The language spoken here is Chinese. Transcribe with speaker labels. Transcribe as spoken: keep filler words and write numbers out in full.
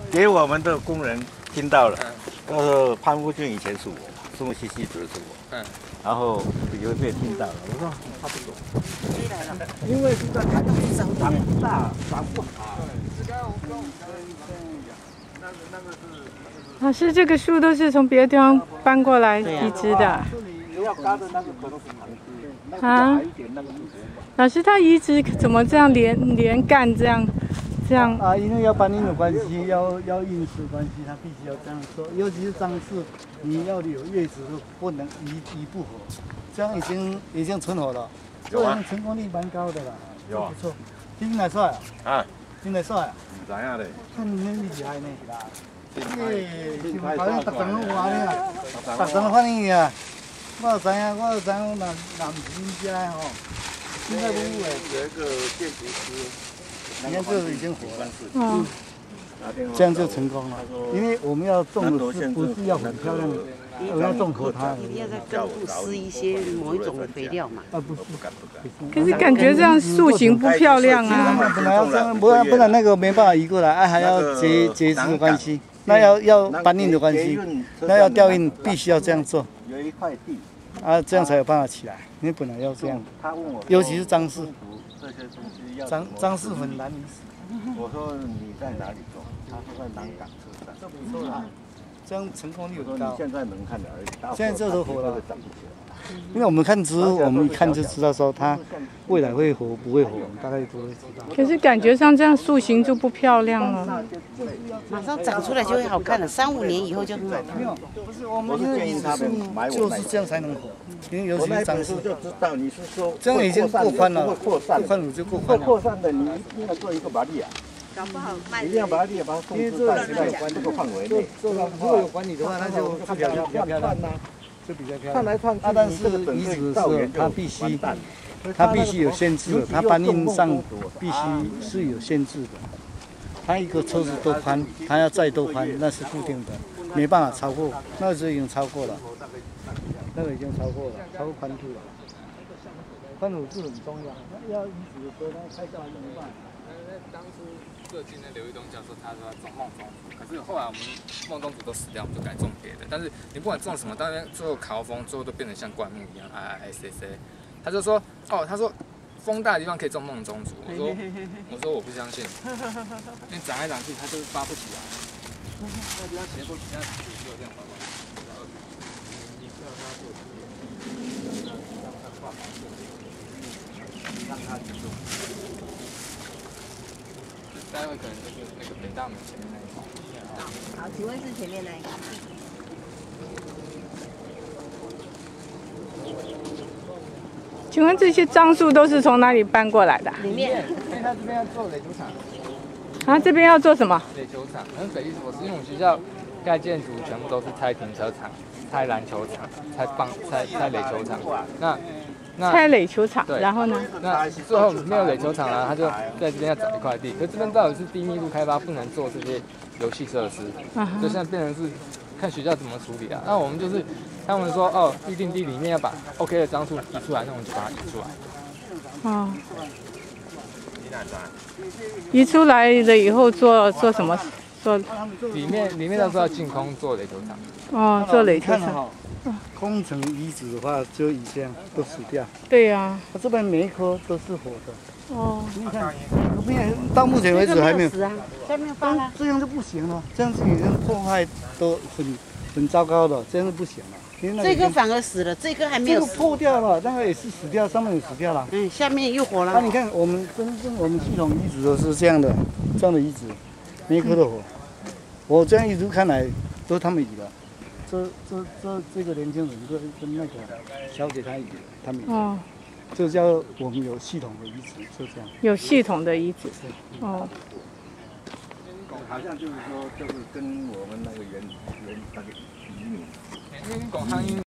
Speaker 1: 给我们的工人听到了。呃，潘富俊以前是我，树木系系主任是我。嗯。然后有被听到了，我说他不懂。因为这个他就是长长不大，长不好。这个我跟我们那个那个是。
Speaker 2: 老师，这个树都是从别的地方搬过来移植的。
Speaker 1: 你要嘎的那个可能是长枝，
Speaker 2: 啊。老师，他移植怎么这样连连干这样？ 这样
Speaker 3: 啊，因为要搬运的关系，要要运输关系，他必须要这样做。尤其是张氏，你要有叶子都不能移移不活，这样已经已经存活了，这样成功率蛮高的了。有啊，不错。听得帅啊？啊，听得帅啊？唔知影咧。看你们厉害呢。嘿，好像特长都话呢，特长都反应啊。我知影，我知影，南南京家吼，现在都有一个建筑师。 你看这已经活了，嗯，这样就成功了。因为我们要种的是不是要很漂亮的，我要种和它。
Speaker 4: 一定要在根部施一些某一种肥料嘛。
Speaker 3: 啊，不是，
Speaker 2: 可是感觉这样树形不漂亮啊。
Speaker 3: 本来要这样，不然不然那个没办法移过来，啊还要结结枝的关系，那要要搬运的关系，那要调运必须要这样做。
Speaker 1: 有一块地，
Speaker 3: 啊这样才有办法起来，因为本来要这样。尤其是张氏。 张张氏很难移植。
Speaker 1: 我说你在哪里种？他说在南港车站。
Speaker 3: 这不错啊，这样成功率很高。
Speaker 1: 现在能看的而已。
Speaker 3: 现在这都活了。因为我们看植物，我们一看就知道说它未来会活不会活，大概都会知道。
Speaker 2: 可是感觉上这样树形就不漂亮了。
Speaker 4: 马上长出来就会好看了，三五年以后就很好看。
Speaker 3: 没有，不是我们因为你是就是这样才能活。 因为尤其是张氏，
Speaker 1: 就知道你是说
Speaker 3: 这样已经够宽了，
Speaker 1: 扩散，
Speaker 3: 够宽了就够宽了。
Speaker 1: 扩散的你一定要做一个把力啊，
Speaker 4: 搞不好慢。
Speaker 1: 一定要把力把它控制在这个范围内。
Speaker 3: 做到如果有管理的话，那就比较比较漂亮，就比较漂亮。看来看去，但是移植的时候，它必须它必须有限制的，它搬运上必须是有限制的。它一个车子多宽，它要再多宽，那是固定的，没办法超过，那就已经超过了。 那个已经超过了，超过宽度了。宽度是很重要，那要移植的时候，那开下来怎么办？
Speaker 5: 当初设计那刘玉东教授他说要种梦中竹，可是后来我们梦中竹都死掉，我们就改种别的。但是你不管种什么，当然最后烤风，最后都变成像灌木一样，哎哎 C C。他就说，哦，他说风大的地方可以种梦中竹。我说，我说我不相信，因为长来长去它就是发不起来。那地方斜坡底下就有这样发发。 让它移动。待会可能就是那个北大门前面那一块。
Speaker 4: 好，请问是前面那一个？
Speaker 2: 请问这些樟树都是从哪里搬过来的？
Speaker 4: 里面。
Speaker 5: 因为他这边要做垒球场。
Speaker 2: 啊，这边要做什么？
Speaker 5: 垒球场，很匪夷所思，因为我们学校盖建筑全部都是拆停车场、拆篮球场、拆棒、拆拆垒球场。那。
Speaker 2: 拆垒球场，然后呢？
Speaker 5: 那最后没有垒球场了，他就在这边要找一块地。可这边到底是低密度开发，不能做这些游戏设施，就现在变成是看学校怎么处理啊。那我们就是他们说哦，预定地里面要把 OK 的樟树移出来，那我们就把它移出来。
Speaker 2: 哦。移出来了以后做做什么？做
Speaker 5: 里面里面到时候要净空做垒球场。
Speaker 2: 哦，做垒球场。
Speaker 3: 工程移植的话，就以这样都死掉。
Speaker 2: 对呀、啊，
Speaker 3: 它这边每一棵都是活的。
Speaker 2: 哦，
Speaker 3: 你看，没有到目前为止还没有。
Speaker 4: 死啊，下面发了。
Speaker 3: 这样就不行了，这样子已经破坏都很很糟糕的，这样就不行了。因为那
Speaker 4: 这棵反而死了，这棵还没有死。
Speaker 3: 这个破掉了，那个也是死掉，上面也死掉了。
Speaker 4: 嗯，下面又活了。
Speaker 3: 那、啊、你看，我们真正我们系统移植都是这样的，这样的移植，每一棵都活。我这样一直看来，都是他们移的。 这这这这个年轻人跟跟那个小姐她移，他们移，哦，这叫我们有系统的移植，就这样。
Speaker 2: 有系统的移植，哦。
Speaker 1: 好像就是说，就是跟我们那个原原那个移民。
Speaker 5: 因为广汉因